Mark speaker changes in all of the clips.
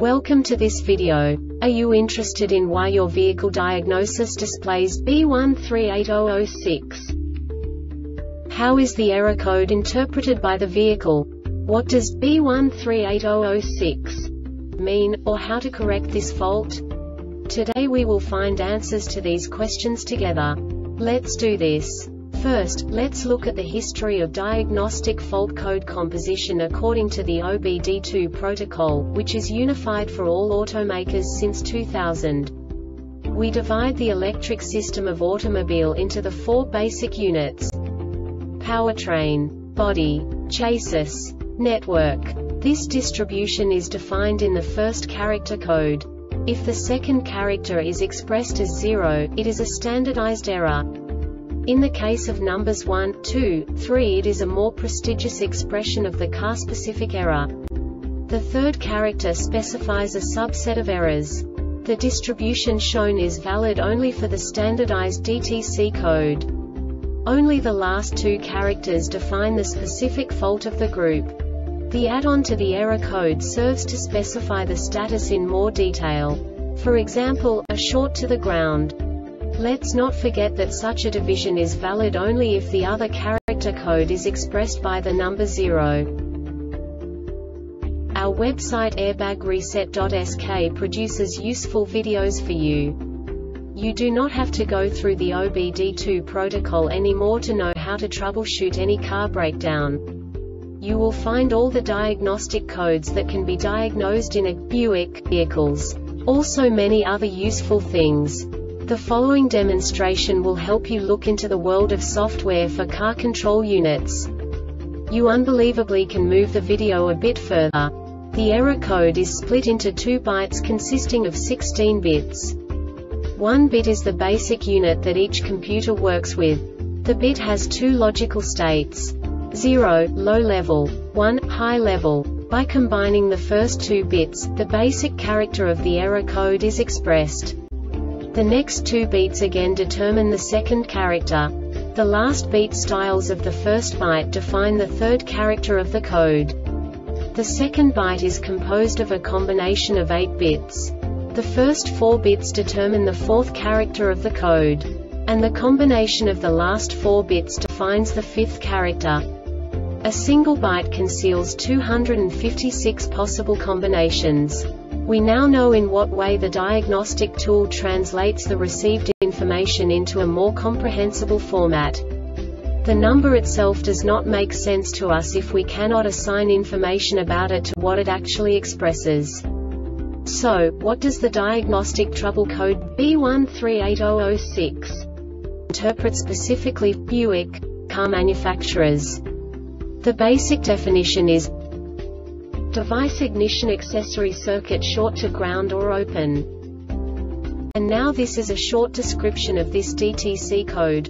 Speaker 1: Welcome to this video. Are you interested in why your vehicle diagnosis displays B138006? How is the error code interpreted by the vehicle? What does B138006 mean, or how to correct this fault? Today we will find answers to these questions together. Let's do this. First, let's look at the history of diagnostic fault code composition according to the OBD2 protocol, which is unified for all automakers since 2000. We divide the electric system of automobile into the four basic units: powertrain, body, chassis, network. This distribution is defined in the first character code. If the second character is expressed as 0, it is a standardized error. In the case of numbers 1, 2, 3, it is a more prestigious expression of the car-specific error. The third character specifies a subset of errors. The distribution shown is valid only for the standardized DTC code. Only the last two characters define the specific fault of the group. The add-on to the error code serves to specify the status in more detail. For example, a short to the ground. Let's not forget that such a division is valid only if the other character code is expressed by the number 0. Our website airbagreset.sk produces useful videos for you. You do not have to go through the OBD2 protocol anymore to know how to troubleshoot any car breakdown. You will find all the diagnostic codes that can be diagnosed in a Buick vehicles. Also many other useful things. The following demonstration will help you look into the world of software for car control units. You unbelievably can move the video a bit further. The error code is split into 2 bytes consisting of 16 bits. 1 bit is the basic unit that each computer works with. The bit has 2 logical states: 0, low level, 1, high level. By combining the first 2 bits, the basic character of the error code is expressed. The next 2 beats again determine the second character. The last beat styles of the first byte define the third character of the code. The second byte is composed of a combination of 8 bits. The first 4 bits determine the fourth character of the code. And the combination of the last 4 bits defines the fifth character. A single byte conceals 256 possible combinations. We now know in what way the diagnostic tool translates the received information into a more comprehensible format. The number itself does not make sense to us if we cannot assign information about it to what it actually expresses. So, what does the diagnostic trouble code B138006 interpret specifically for Buick car manufacturers? The basic definition is device ignition accessory circuit short to ground or open. And now this is a short description of this DTC code.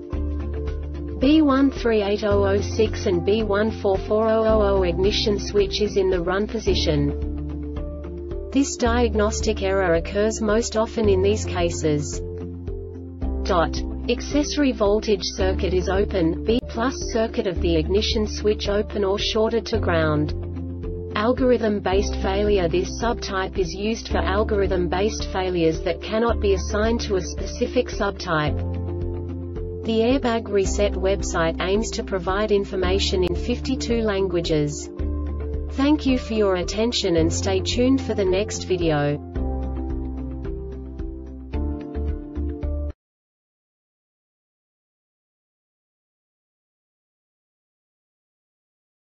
Speaker 1: B138006 and B144000 ignition switch is in the run position. This diagnostic error occurs most often in these cases. Accessory voltage circuit is open, B+ circuit of the ignition switch open or shorted to ground. Algorithm-based failure. This subtype is used for algorithm-based failures that cannot be assigned to a specific subtype. The Airbag Reset website aims to provide information in 52 languages. Thank you for your attention and stay tuned for the next video.